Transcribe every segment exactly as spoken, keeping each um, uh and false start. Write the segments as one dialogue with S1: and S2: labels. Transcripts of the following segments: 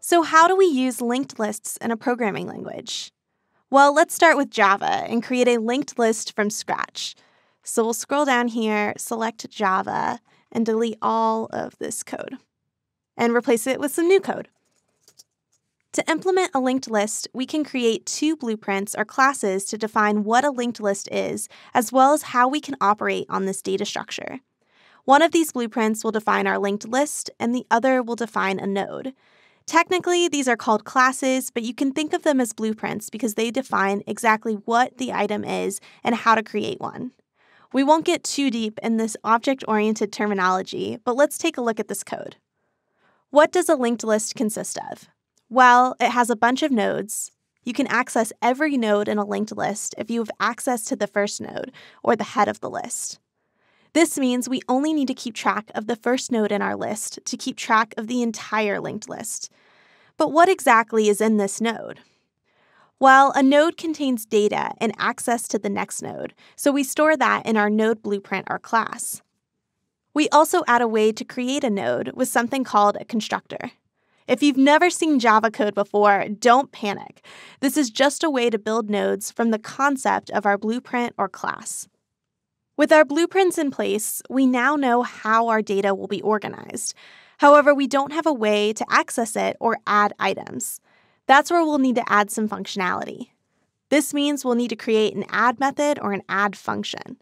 S1: So how do we use linked lists in a programming language? Well, let's start with Java and create a linked list from scratch. So we'll scroll down here, select Java, and delete all of this code, and replace it with some new code. To implement a linked list, we can create two blueprints or classes to define what a linked list is, as well as how we can operate on this data structure. One of these blueprints will define our linked list, and the other will define a node. Technically, these are called classes, but you can think of them as blueprints because they define exactly what the item is and how to create one. We won't get too deep in this object-oriented terminology, but let's take a look at this code. What does a linked list consist of? Well, it has a bunch of nodes. You can access every node in a linked list if you have access to the first node, or the head of the list. This means we only need to keep track of the first node in our list to keep track of the entire linked list. But what exactly is in this node? Well, a node contains data and access to the next node, so we store that in our node blueprint or class. We also add a way to create a node with something called a constructor. If you've never seen Java code before, don't panic. This is just a way to build nodes from the concept of our blueprint or class. With our blueprints in place, we now know how our data will be organized. However, we don't have a way to access it or add items. That's where we'll need to add some functionality. This means we'll need to create an add method or an add function.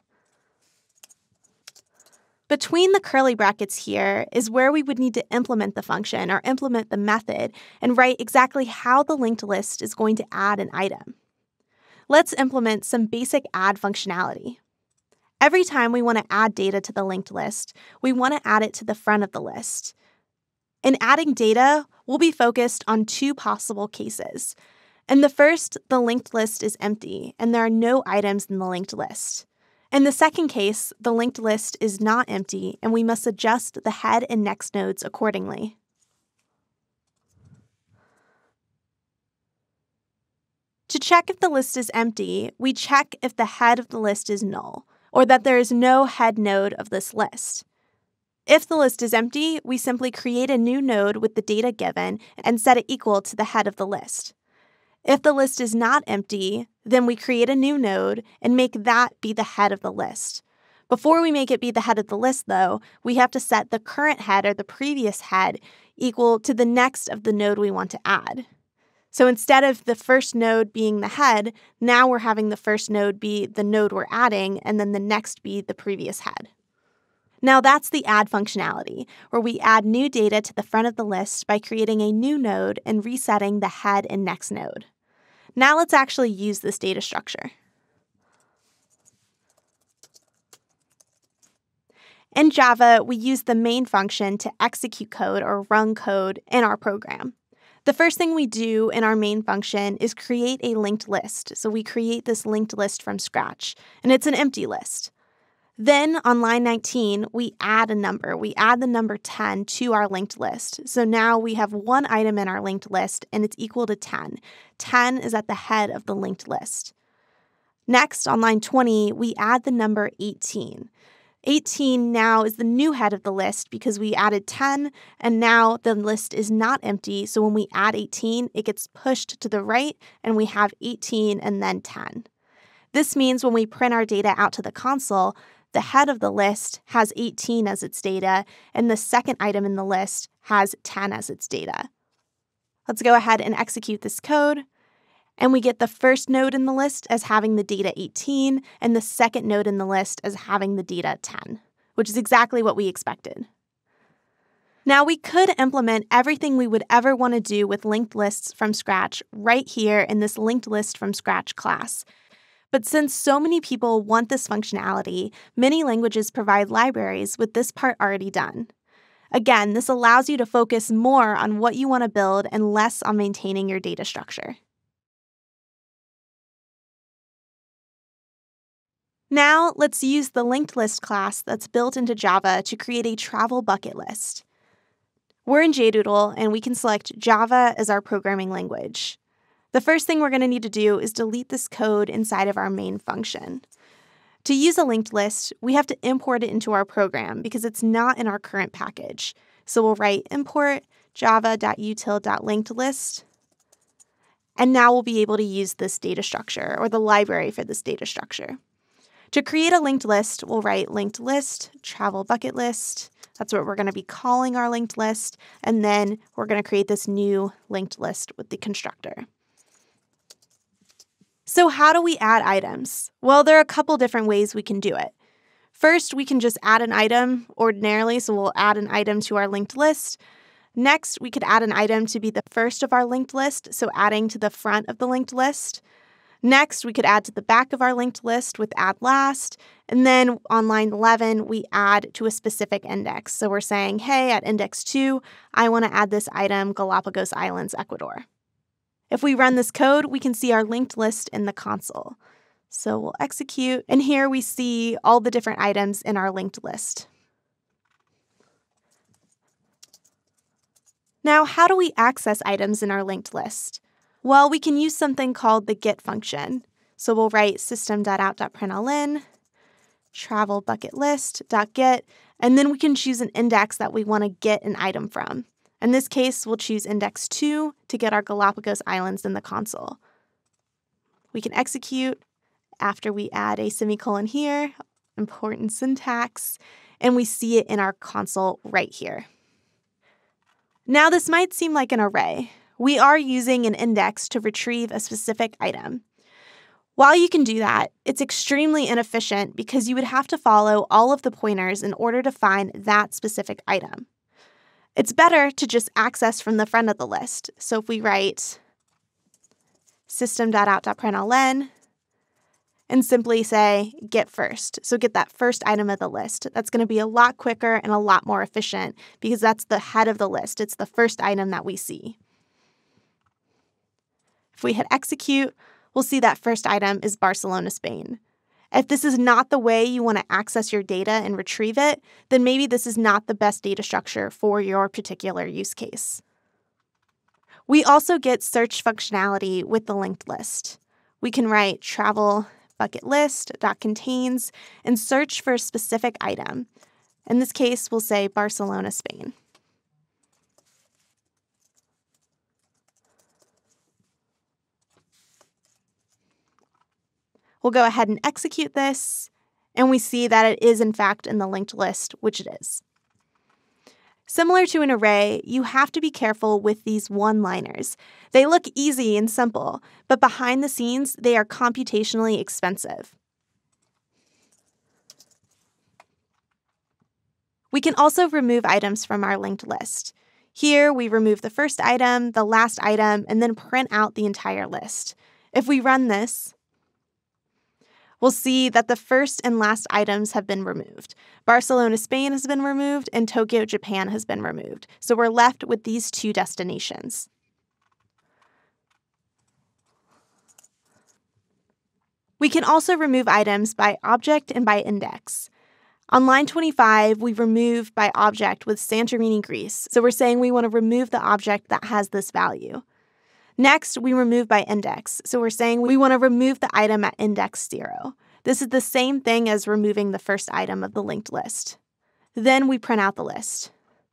S1: Between the curly brackets here is where we would need to implement the function or implement the method and write exactly how the linked list is going to add an item. Let's implement some basic add functionality. Every time we want to add data to the linked list, we want to add it to the front of the list. In adding data, we'll be focused on two possible cases. In the first, the linked list is empty, and there are no items in the linked list. In the second case, the linked list is not empty, and we must adjust the head and next nodes accordingly. To check if the list is empty, we check if the head of the list is null, or that there is no head node of this list. If the list is empty, we simply create a new node with the data given and set it equal to the head of the list. If the list is not empty, then we create a new node and make that be the head of the list. Before we make it be the head of the list, though, we have to set the current head or the previous head equal to the next of the node we want to add. So instead of the first node being the head, now we're having the first node be the node we're adding, and then the next be the previous head. Now that's the add functionality, where we add new data to the front of the list by creating a new node and resetting the head and next node. Now let's actually use this data structure. In Java, we use the main function to execute code or run code in our program. The first thing we do in our main function is create a linked list. So we create this linked list from scratch, and it's an empty list. Then on line nineteen, we add a number. We add the number ten to our linked list. So now we have one item in our linked list, and it's equal to ten. ten is at the head of the linked list. Next, on line twenty, we add the number eighteen. eighteen now is the new head of the list because we added ten, and now the list is not empty, so when we add eighteen, it gets pushed to the right, and we have eighteen and then ten. This means when we print our data out to the console, the head of the list has eighteen as its data, and the second item in the list has ten as its data. Let's go ahead and execute this code. And we get the first node in the list as having the data eighteen, and the second node in the list as having the data ten, which is exactly what we expected. Now, we could implement everything we would ever want to do with linked lists from scratch right here in this linked list from scratch class. But since so many people want this functionality, many languages provide libraries with this part already done. Again, this allows you to focus more on what you want to build and less on maintaining your data structure. Now, let's use the linked list class that's built into Java to create a travel bucket list. We're in JDoodle, and we can select Java as our programming language. The first thing we're going to need to do is delete this code inside of our main function. To use a linked list, we have to import it into our program because it's not in our current package. So we'll write import java.util.linkedList. And now we'll be able to use this data structure or the library for this data structure. To create a linked list, we'll write linked list, travel bucket list. That's what we're going to be calling our linked list. And then we're going to create this new linked list with the constructor. So how do we add items? Well, there are a couple different ways we can do it. First, we can just add an item ordinarily, so we'll add an item to our linked list. Next, we could add an item to be the first of our linked list, so adding to the front of the linked list. Next, we could add to the back of our linked list with add last. And then on line eleven, we add to a specific index. So we're saying, hey, at index two, I want to add this item, Galapagos Islands, Ecuador. If we run this code, we can see our linked list in the console. So we'll execute, and here we see all the different items in our linked list. Now, how do we access items in our linked list? Well, we can use something called the get function. So we'll write system.out.println, travel bucket list.get, and then we can choose an index that we want to get an item from. In this case, we'll choose index two to get our Galapagos Islands in the console. We can execute after we add a semicolon here, important syntax, and we see it in our console right here. Now, this might seem like an array. We are using an index to retrieve a specific item. While you can do that, it's extremely inefficient because you would have to follow all of the pointers in order to find that specific item. It's better to just access from the front of the list. So if we write system.out.println and simply say get first. So get that first item of the list. That's going to be a lot quicker and a lot more efficient because that's the head of the list. It's the first item that we see. If we hit execute, we'll see that first item is Barcelona, Spain. If this is not the way you want to access your data and retrieve it, then maybe this is not the best data structure for your particular use case. We also get search functionality with the linked list. We can write travel bucket list.contains and search for a specific item. In this case, we'll say Barcelona, Spain. We'll go ahead and execute this, and we see that it is in fact in the linked list, which it is. Similar to an array, you have to be careful with these one-liners. They look easy and simple, but behind the scenes, they are computationally expensive. We can also remove items from our linked list. Here, we remove the first item, the last item, and then print out the entire list. If we run this, we'll see that the first and last items have been removed. Barcelona, Spain has been removed, and Tokyo, Japan has been removed. So we're left with these two destinations. We can also remove items by object and by index. On line twenty-five, we remove by object with Santorini, Greece. So we're saying we want to remove the object that has this value. Next, we remove by index. So we're saying we want to remove the item at index zero. This is the same thing as removing the first item of the linked list. Then we print out the list.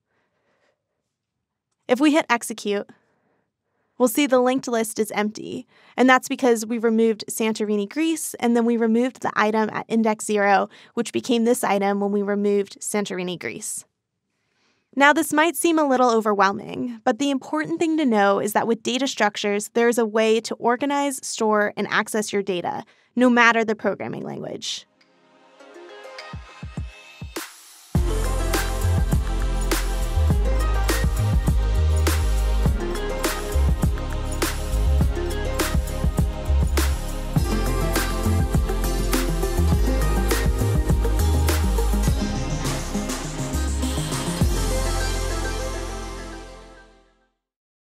S1: If we hit execute, we'll see the linked list is empty. And that's because we removed Santorini, Greece, and then we removed the item at index zero, which became this item when we removed Santorini, Greece. Now, this might seem a little overwhelming, but the important thing to know is that with data structures, there's a way to organize, store, and access your data, no matter the programming language.